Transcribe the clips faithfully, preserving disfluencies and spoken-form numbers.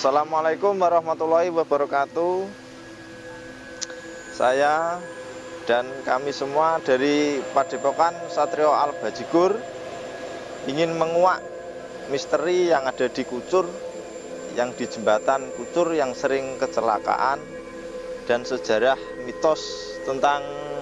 Assalamualaikum warahmatullahi wabarakatuh. Saya dan kami semua dari Padepokan Satrio Al Bajigur ingin menguak misteri yang ada di Kucur, yang di jembatan Kucur yang sering kecelakaan, dan sejarah mitos tentang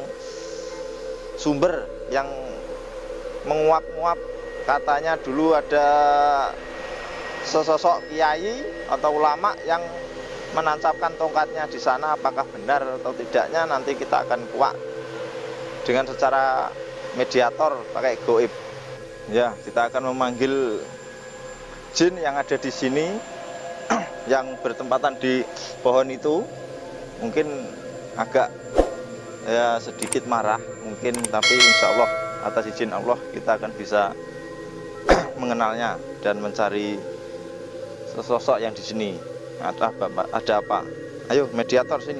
sumber yang menguap-nguap. Katanya dulu ada sesosok kiai atau ulama yang menancapkan tongkatnya di sana. Apakah benar atau tidaknya nanti kita akan kuak dengan secara mediator pakai goib. Ya, kita akan memanggil jin yang ada di sini yang bertempatan di pohon itu. Mungkin agak ya sedikit marah mungkin, tapi insya Allah atas izin Allah kita akan bisa mengenalnya dan mencari sesosok yang di sini. Ada apa? Ada apa? Ayo mediator sini.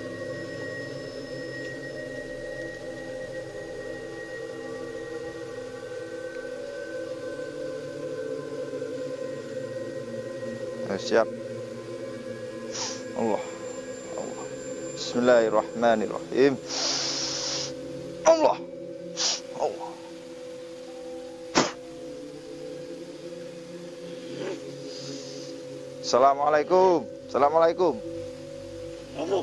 Ayo, siap. Allah. Allah. Bismillahirrahmanirrahim. Allah. Allah. Assalamualaikum. Assalamualaikum. Halo.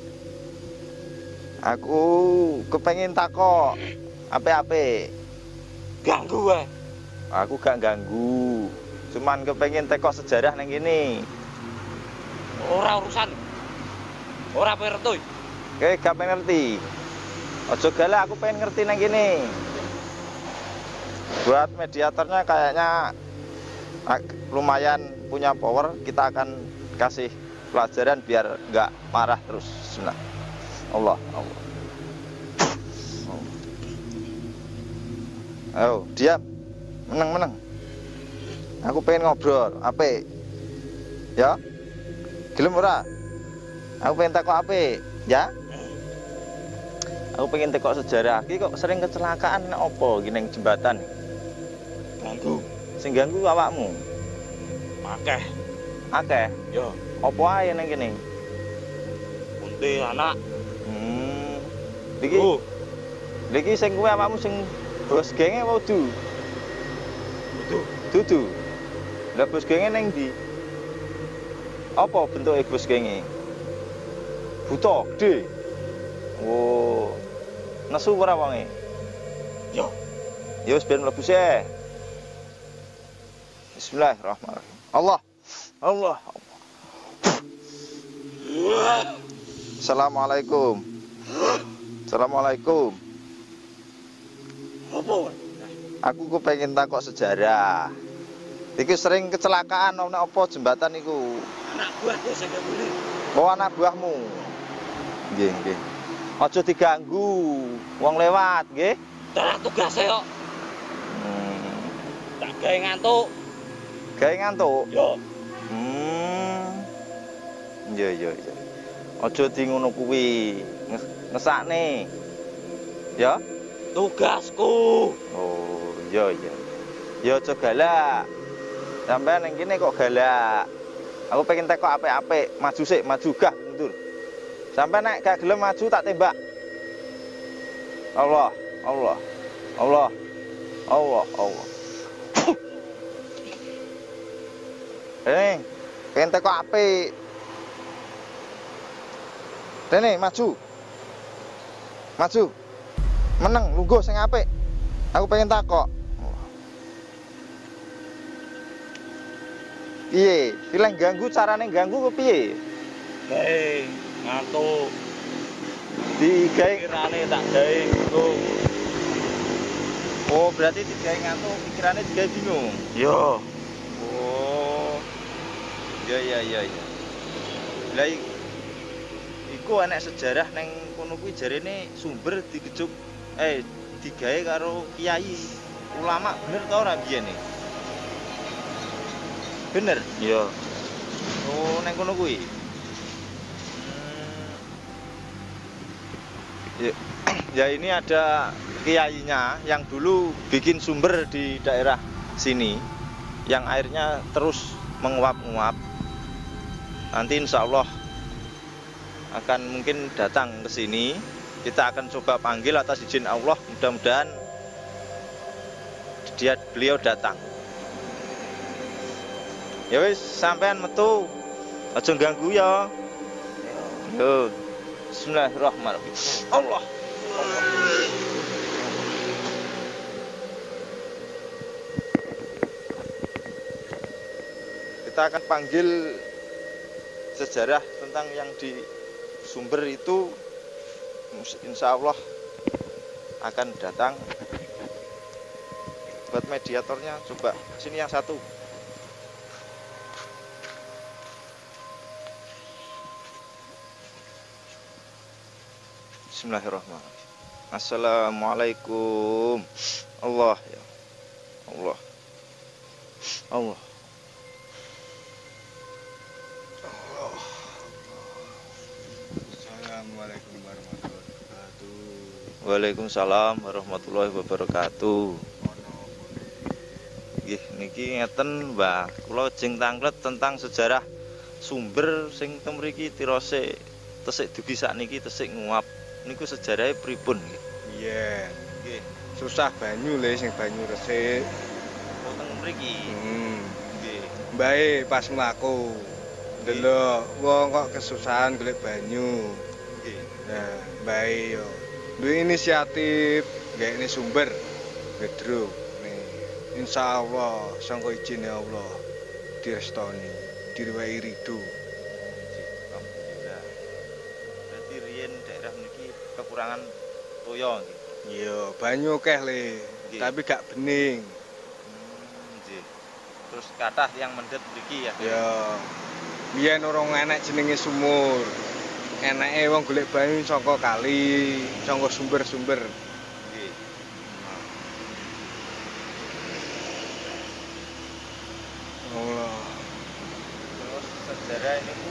Aku kepengen takok ape-ape. Ganggu wae. Aku gak ganggu. Cuman kepengen tekok sejarah nang kene. Ora urusan. Ora ngerti. Oke, gak pengen ngerti. Ojo galak, aku pengen ngerti nang kene. Buat mediatornya kayaknya lumayan punya power, kita akan kasih pelajaran biar nggak marah terus. Bismillah. Allah, Allah. Ayo, diam. Meneng-meneng. Aku pengen ngobrol. Ape? Ya? Gelem ora? Aku pengen takok ape? Ya? Aku pengen tekok sejarah. Iki kok sering kecelakaan nek opo iki ning jembatan? Ganggu. Sing ganggu awakmu. Akeh. Akeh. Yo. Apa ae nang kene? Unti anak. Hmm. Iki. Oh. Iki sing kuwe awakmu sing bos genge apa du? Dudu. Dudu. Lah bos genge ning ndi? Apa bentuke bos genge? Buta, gede. Oh. Nesu ora wonge? Yo. Ya wis ben mlebu sih. Bismillahirrahmanirrahim. Allah. Allah. Assalamualaikum. Assalamualaikum. Apa? Aku kepengin takok sejarah. Iki sering kecelakaan ana apa jembatan iku? Anak buahku sing ngene. Oh, anak buahmu. Nggih, nggih. Aja diganggu. Wong lewat, nggih. Darah tugase kok. Hmm. Tak gawe ngantuk. Gawe ngantuk. Yo. Hmm. Iya, iya, iya. Aja di ngono kuwi. Ngesakne. Ya? Tugasku. Oh, iya, iya. Ya aja galak. Sampai nang kene kok galak. Aku pengen tekok apik-apik, maju sik, maju gah mundur. Sampai nek gak gelem maju tak tembak. Allah, Allah. Allah. Allah, Allah. Rene, pengen tekok apik. Rene, maju. Maju. Meneng, lungguh sing apik. Aku pengen takok. Piye? Pilih ganggu, carane ganggu ke piye? Gawe ngantuk. Digawe Pikirane tak gawe bingung. Oh, berarti digawe ngantuk, pikirannya digawe bingung. Yo. Oh. Ya ya ya ya. Lah iku enek sejarah neng kono kuwi jarene sumber digejuk eh digawe karo kiai ulama, bener ta ora biyen? Bener? Yo. Oh, neng kono kuwi. Hmm. Ya, ya ini ada kiainya yang dulu bikin sumber di daerah sini yang airnya terus menguap-nguap. nanti insya Allah akan mungkin datang ke sini. Kita akan coba panggil atas izin Allah, mudah-mudahan dia beliau datang. Ya wis, sampean metu, aja ganggu ya. Yo, bismillahirrahmanirrahim. Allah, Allah. Kita akan panggil sejarah tentang yang di sumber itu, insya Allah akan datang. Buat mediatornya, coba sini yang satu. Bismillahirrahmanirrahim. Assalamualaikum. Allah ya Allah. Allah. Assalamualaikum warahmatullahi wabarakatuh. Waalaikumsalam warahmatullahi wabarakatuh. Nggih niki ngeten Mbah, kula jeng tanglet tentang sejarah sumber sing teng mriki tirose tesik dugi sakniki tesik nguap. Niku sejarahnya pripun nggih? Iya, Nggih. susah banyu le sing banyu resik. Oh teng mriki. Hmm. Nggih. Bae pas mlaku. Delok wong kok kesusahan golek banyu. Nggih. Nah, bae yo. Duwe inisiatif gawe sumber Pedro. Nih, insya Allah sangko izine Allah direstoni, direwahi ridho. Alhamdulillah. Berarti riyen daerah niki kekurangan toya nggih. Iya, banyu akeh le, Nggih. tapi gak bening. Hmm, nggih. Terus kathah yang mendhet mriki ya. Ya, biyen urung enek jenenge sumur. Eneke wong golek banyu saka kali, saka sumber-sumber. Nggih. Allah. Terus sejarah ini ku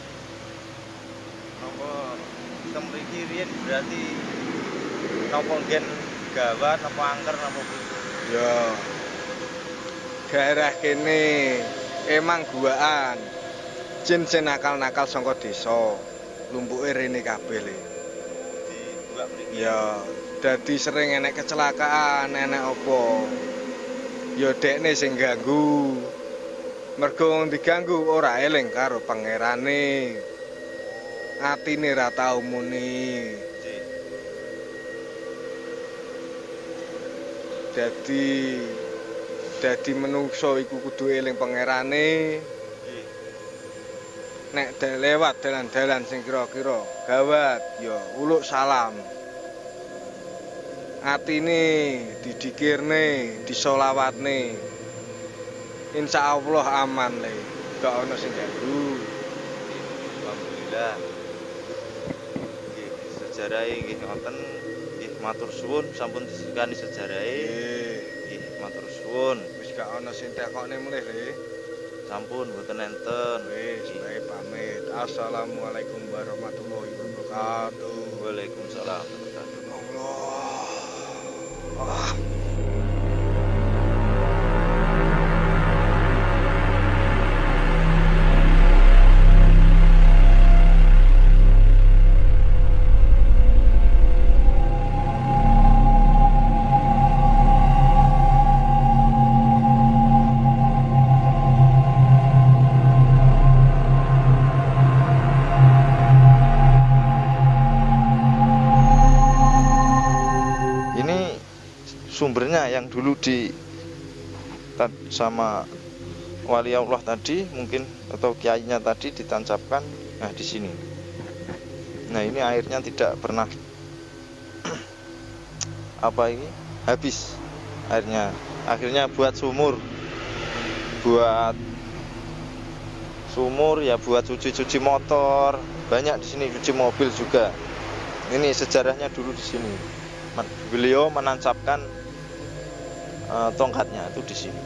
napa teng mriki riyen berarti napa nggen gawat napa angker napa priye? Ya. Daerah kene emang guaan. Jin-jin nakal-nakal saka desa. Lumpuke rene kabeh le. Di buak mriki. Ya, dadi sering enek kecelakaan, enek apa. Ya dekne sing ganggu. Mergo wong diganggu ora eling karo pangerane. Atine ra tau muni. Nggih. Dadi dadi menungso iku kudu eling pangerane. Nggih. Nek dek lewat dalan-dalan sing kira-kira gawat ya uluk salam. Atine didikirne, disolawatne. Insya Allah aman le, gak ono sing ganggu. Alhamdulillah. Nggih, sejarahe nggih ngoten. Nggih, matur suwun sampun disukani sejarahe. Eh, Nggih, matur suwun. wis gak ono sing tekokne mulih le. Sampun mboten enten. Wis bae pamit. Assalamualaikum warahmatullahi wabarakatuh. Waalaikumsalam warahmatullahi Allah. Ah. sumbernya yang dulu di sama wali Allah tadi mungkin atau kiainya tadi ditancapkan. Nah di sini. Nah ini airnya tidak pernah apa ini habis airnya. Akhirnya buat sumur, buat sumur ya, buat cuci-cuci motor, banyak di sini, cuci mobil juga. Ini sejarahnya dulu di sini. Beliau menancapkan uh, tongkatnya itu di sini.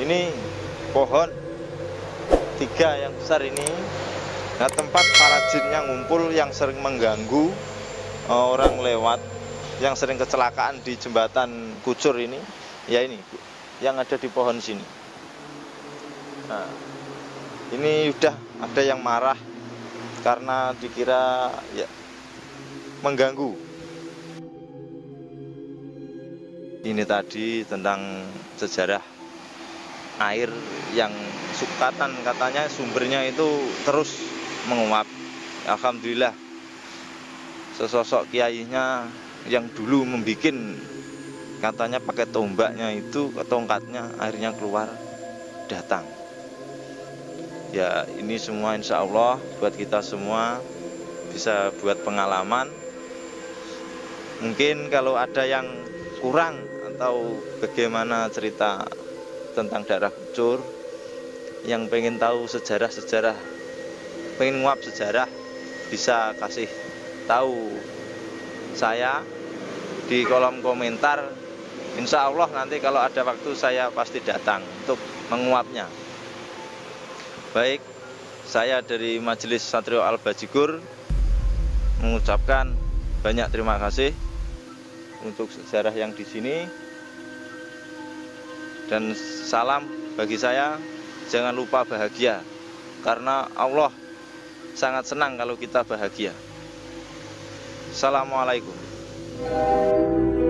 Ini pohon tiga yang besar ini. Nah, tempat para jinnya ngumpul yang sering mengganggu orang lewat, yang sering kecelakaan di jembatan Kucur ini, ya ini yang ada di pohon sini. Nah, ini udah ada yang marah karena dikira ya mengganggu. Ini tadi tentang sejarah air yang sukatan, katanya sumbernya itu terus menguap. Alhamdulillah sesosok kiainya yang dulu membuat, katanya pakai tombaknya itu, tongkatnya, airnya keluar, datang. Ya ini semua insya Allah buat kita semua bisa buat pengalaman. Mungkin kalau ada yang kurang atau bagaimana cerita tentang daerah Kucur, yang pengen tahu sejarah-sejarah, pengen nguap sejarah, bisa kasih tahu saya di kolom komentar. Insya Allah nanti kalau ada waktu saya pasti datang untuk menguapnya. Baik, saya dari Majelis Satrio Al-Bajigur mengucapkan banyak terima kasih untuk sejarah yang di sini, dan salam bagi saya. Jangan lupa bahagia, karena Allah sangat senang kalau kita bahagia. Assalamualaikum.